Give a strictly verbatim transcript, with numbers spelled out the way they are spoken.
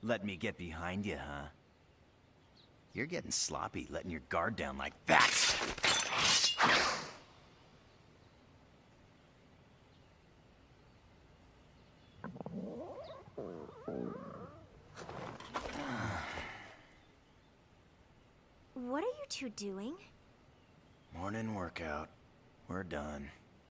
Let me get behind you, huh? You're getting sloppy, letting your guard down like that. What are you two doing? Morning workout. We're done.